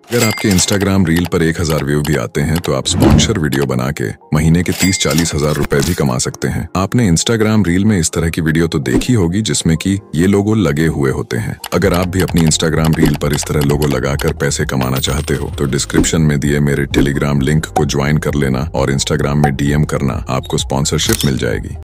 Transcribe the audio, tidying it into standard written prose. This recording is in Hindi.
अगर आपके इंस्टाग्राम रील पर 1000 व्यू भी आते हैं तो आप स्पॉन्सर वीडियो बना के महीने के 30-40 हजार रुपए भी कमा सकते हैं। आपने इंस्टाग्राम रील में इस तरह की वीडियो तो देखी होगी जिसमें कि ये लोगो लगे हुए होते हैं। अगर आप भी अपनी इंस्टाग्राम रील पर इस तरह लोगो लगाकर पैसे कमाना चाहते हो तो डिस्क्रिप्शन में दिए मेरे टेलीग्राम लिंक को ज्वाइन कर लेना और इंस्टाग्राम में DM करना, आपको स्पॉन्सरशिप मिल जाएगी।